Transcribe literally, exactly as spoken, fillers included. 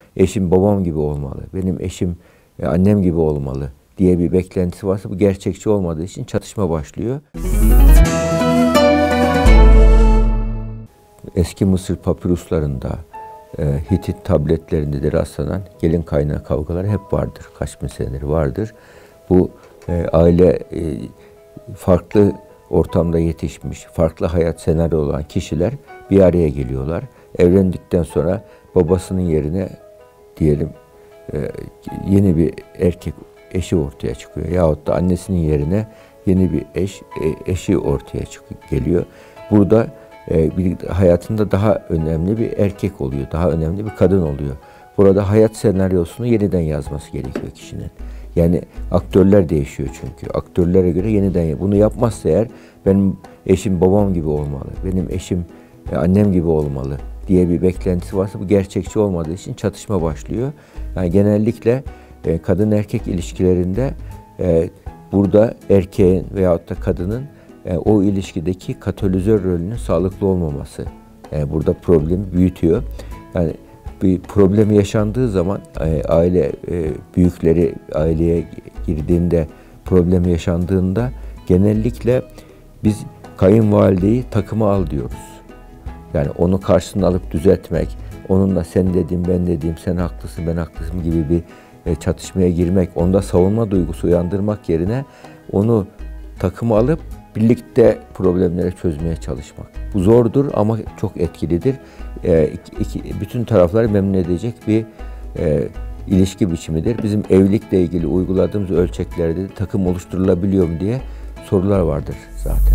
eşim babam gibi olmalı, benim eşim e, annem gibi olmalı diye bir beklentisi varsa bu gerçekçi olmadığı için çatışma başlıyor. Eski Mısır papiruslarında, e, Hitit tabletlerinde de rastlanan gelin kaynağı kavgaları hep vardır. Kaç bin senedir vardır. Bu e, aile e, farklı ortamda yetişmiş, farklı hayat senaryo olan kişiler bir araya geliyorlar. Evlendikten sonra babasının yerine diyelim e, yeni bir erkek eşi ortaya çıkıyor. Yahut da annesinin yerine yeni bir eş e, eşi ortaya çıkıyor, geliyor. Burada e, bir, hayatında daha önemli bir erkek oluyor, daha önemli bir kadın oluyor. Burada hayat senaryosunu yeniden yazması gerekiyor kişinin. Yani aktörler değişiyor çünkü. Aktörlere göre yeniden, bunu yapmazsa eğer benim eşim babam gibi olmalı, benim eşim e, annem gibi olmalı diye bir beklentisi varsa bu gerçekçi olmadığı için çatışma başlıyor. Yani genellikle e, kadın erkek ilişkilerinde e, burada erkeğin veyahut da kadının e, o ilişkideki katalizör rolünün sağlıklı olmaması yani burada problemi büyütüyor. Yani bir problem yaşandığı zaman e, aile e, büyükleri aileye girdiğinde problem yaşandığında genellikle biz kayınvalideyi takıma al diyoruz. Yani onu karşısına alıp düzeltmek, onunla sen dediğim ben dediğim sen haklısın ben haklısın gibi bir e, çatışmaya girmek, onda savunma duygusu uyandırmak yerine onu takıma alıp birlikte problemleri çözmeye çalışmak. Bu zordur ama çok etkilidir. E, iki, iki, bütün tarafları memnun edecek bir e, ilişki biçimidir. Bizim evlilikle ilgili uyguladığımız ölçeklerde de takım oluşturulabiliyor mu diye sorular vardır zaten.